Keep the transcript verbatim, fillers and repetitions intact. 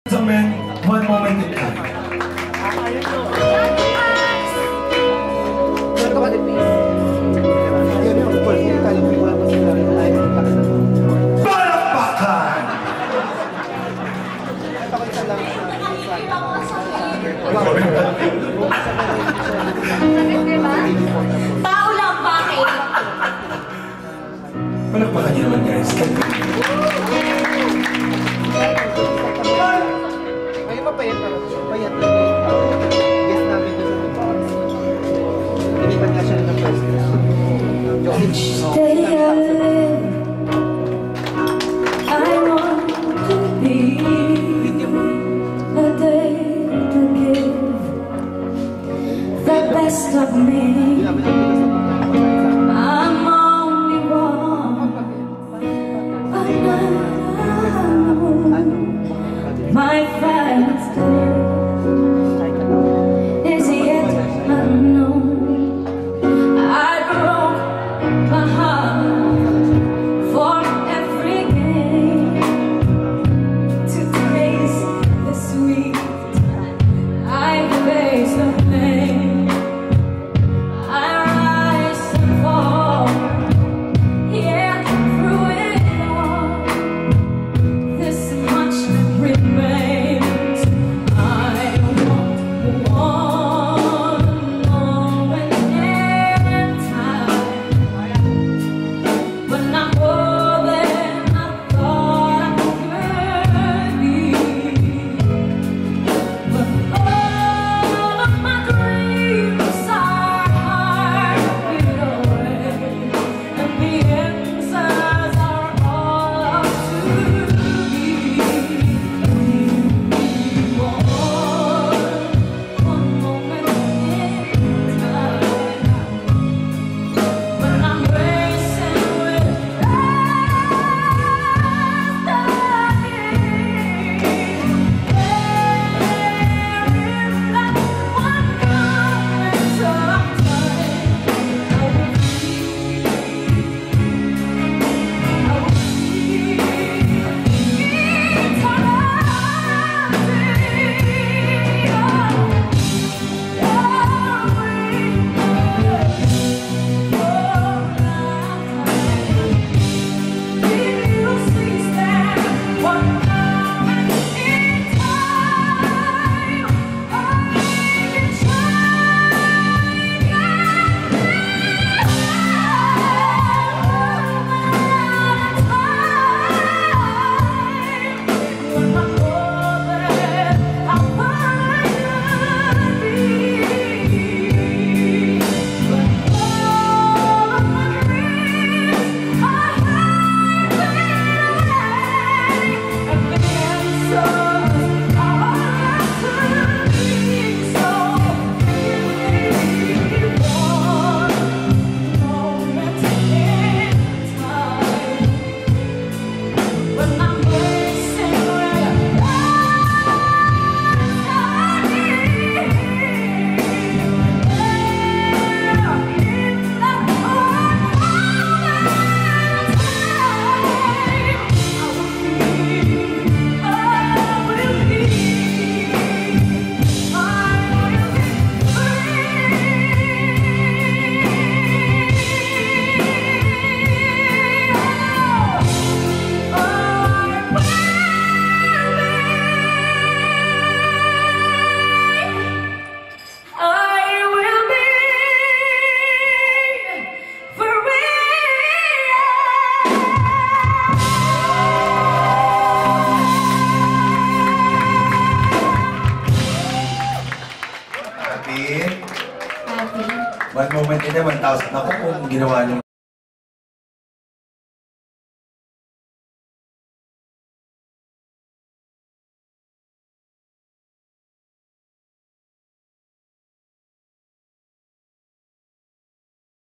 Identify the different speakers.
Speaker 1: Gentlemen, one moment in time. Palakpakan!
Speaker 2: Tao lang, bakit?
Speaker 1: Palakpakan niyo naman, guys.
Speaker 3: Ngayon pa payat pero payat na guest namin doon sa Pilipinas. Inipan nga siya ng first
Speaker 4: Stay alive. I want to be a day to give the best of me. I'm only one, but now my finest day is yet unknown. I broke my heart for every game to taste the sweet. I face the pain. I rise and fall, yet through it all, this much remains. I want one moment in time when I'm more than I thought I could be. But all of my dreams are hard away, and the answers are all up to me. One moment in time when I'm racing with
Speaker 1: One moment in a one thousand. Ako kung ginawa niyo